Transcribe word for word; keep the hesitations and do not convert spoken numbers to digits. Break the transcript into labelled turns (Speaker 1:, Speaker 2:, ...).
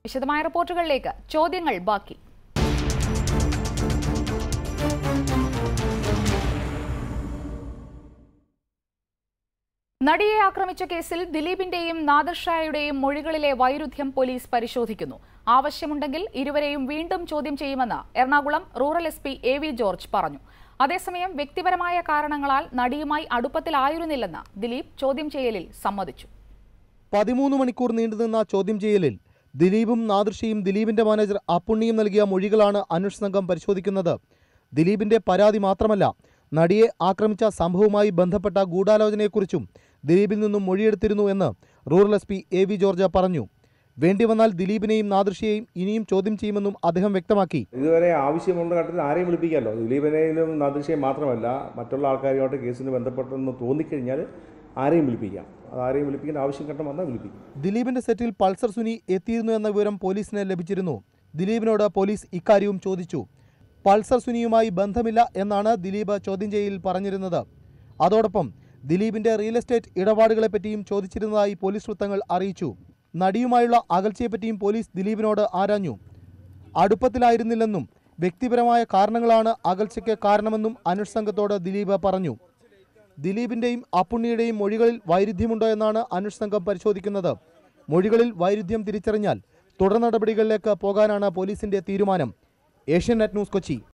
Speaker 1: വിശദമായ റിപ്പോർട്ടുകളിലേക്ക്. ചോദ്യങ്ങൾ ബാക്കി. നടിയെ ആക്രമിച്ച കേസിൽ ദിലീപിന്റെയും നാദിർ ഷായുടെയും മൊഴികളിലെ വൈരുദ്ധ്യം പോലീസ് പരിശോധിക്കുന്നു. ആവശ്യമുണ്ടെങ്കിൽ ഇരുവരെയും വീണ്ടും ചോദ്യം ചെയ്യുമെന്ന് Ernakulam rural S P A V George പറഞ്ഞു. അതേസമയം വ്യക്തിപരമായ കാരണങ്ങളാൽ നടിയുമായി അടുപ്പത്തിലായിരുന്നില്ലെന്ന് ദിലീപ് ചോദ്യം ചെയ്യലിൽ സമ്മതിച്ചു.
Speaker 2: പതിമൂന്ന് മണിക്കൂർ നീണ്ടുനിന്ന ചോദ്യം ചെയ്യലിൽ ദിലീപും നാദിർഷയും ദിലീപിന്റെ മാനേജർ അപ്പുണ്ണിയും നൽകിയ മൊഴികളാണ് അന്വേഷണ സംഘം പരിശോധിക്കുന്നത്. ദിലീപിന്റെ പരാതി മാത്രമല്ല, നടിയെ ആക്രമിച്ച സംഭവവുമായി ബന്ധപ്പെട്ട ഗൂഢാലോചനയെക്കുറിച്ചും ദിലീപിൽ നിന്നും മൊഴിയെടുത്തിരുന്നു എന്ന് rural S P A V George പറഞ്ഞു. വേണ്ടിവന്നാൽ ദിലീപിനെയും നാദിർഷയെയും ഇനിയും ചോദ്യം ചെയ്യുമെന്നും അദ്ദേഹം വ്യക്തമാക്കി.
Speaker 3: ഇതുവരെ ആവശ്യമുള്ള ഘട്ടത്തിൽ ആരെയും വിളിപ്പിക്കാമല്ലോ. ദിലീപിനെയും നാദിർഷയും മാത്രമല്ല, മറ്റുള്ള ആൾക്കാരുമായിട്ട് കേസിന് ബന്ധപ്പെട്ടെന്ന് തോന്നിക്കഴിഞ്ഞാൽ ആരെയും വിളിപ്പിക്കാം. അത് ആരെയും വിളിപ്പിക്കേണ്ട ആവശ്യം ഘട്ടം വന്നാൽ വിളിപ്പിക്കും.
Speaker 2: ദിലീപിന്റെ സെറ്റിൽ പൾസർ സുനി എത്തിയിരുന്നു എന്ന വിവരം പോലീസിന് ലഭിച്ചിരുന്നു. ദിലീപിനോട് പോലീസ് ഇക്കാര്യവും ചോദിച്ചു. പൾസർ സുനിയുമായി ബന്ധമില്ല എന്നാണ് ദിലീപ് ചോദ്യം ചെയ്യലിൽ പറഞ്ഞിരുന്നത്. അതോടൊപ്പം ദിലീപിന്റെ റിയൽ എസ്റ്റേറ്റ് ഇടപാടുകളെപ്പറ്റിയും ചോദിച്ചിരുന്നതായി പോലീസ് വൃത്തങ്ങൾ അറിയിച്ചു. നടിയുമായുള്ള അകൽച്ചയെപ്പറ്റിയും പോലീസ് ദിലീപിനോട് ആരാഞ്ഞു. അടുപ്പത്തിലായിരുന്നില്ലെന്നും വ്യക്തിപരമായ കാരണങ്ങളാണ് അകൽച്ചയ്ക്ക് കാരണമെന്നും അന്വേഷണ സംഘത്തോട് ദിലീപ് പറഞ്ഞു. ദിലീപിന്റെയും അപ്പുണ്ണിയുടെയും മൊഴികളിൽ വൈരുദ്ധ്യമുണ്ടോ എന്നാണ് അന്വേഷണ സംഘം പരിശോധിക്കുന്നത്. മൊഴികളിൽ വൈരുദ്ധ്യം തിരിച്ചറിഞ്ഞാൽ തുടർ നടപടികളിലേക്ക് പോകാനാണ് പോലീസിന്റെ തീരുമാനം. ഏഷ്യാനെറ്റ് ന്യൂസ്, കൊച്ചി.